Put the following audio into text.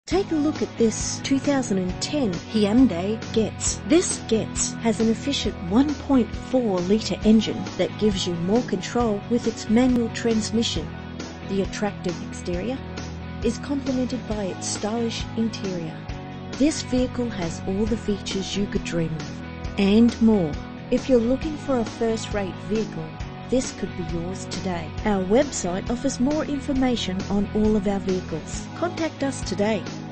Take a look at this 2010 Hyundai Getz. This Getz has an efficient 1.4 litre engine that gives you more control with its manual transmission. The attractive exterior is complemented by its stylish interior. This vehicle has all the features you could dream of, and more. If you're looking for a first-rate vehicle, this could be yours today. Our website offers more information on all of our vehicles. Contact us today.